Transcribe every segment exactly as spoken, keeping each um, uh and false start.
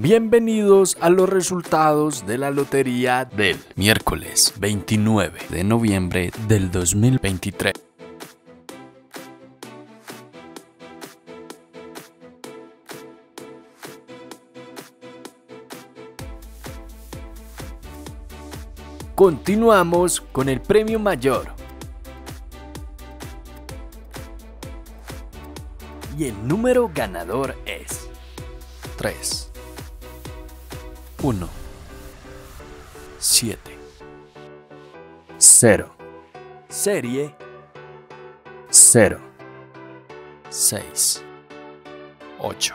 Bienvenidos a los resultados de la lotería del miércoles veintinueve de noviembre del dos mil veintitrés. Continuamos con el premio mayor. Y el número ganador es tres, uno, siete, cero, serie cero, seis, ocho.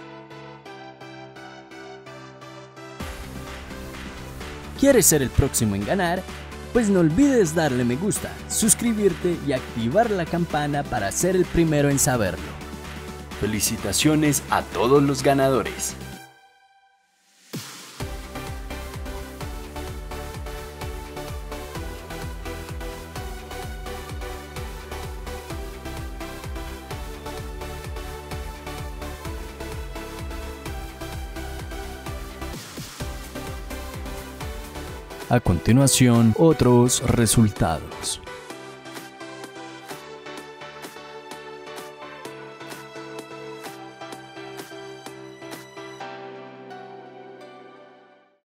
¿Quieres ser el próximo en ganar? Pues no olvides darle me gusta, suscribirte y activar la campana para ser el primero en saberlo. Felicitaciones a todos los ganadores. A continuación, otros resultados.